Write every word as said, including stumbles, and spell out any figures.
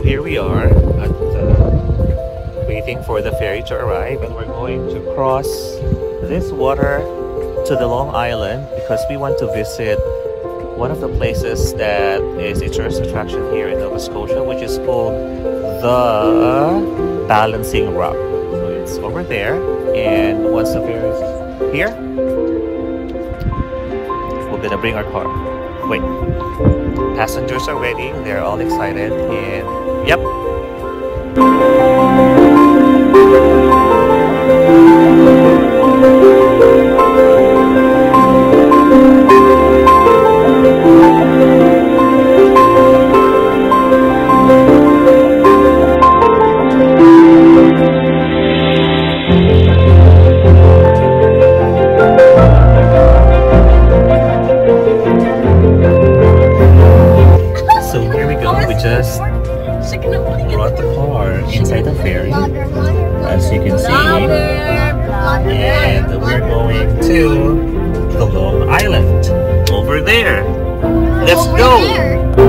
So here we are at uh, waiting for the ferry to arrive, and we're going to cross this water to the Long Island because we want to visit one of the places that is a tourist attraction here in Nova Scotia, which is called the Balancing Rock. So it's over there, and once the ferry is here, we're gonna bring our car. Wait, passengers are ready, they're all excited, and yep. Just brought the car inside the ferry, as you can see, and we're going to the Long Island over there. Let's go!